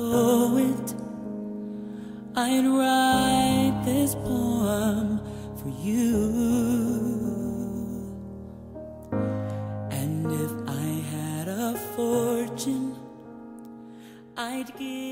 poet, I'd write this poem for you. And if I had a fortune, I'd give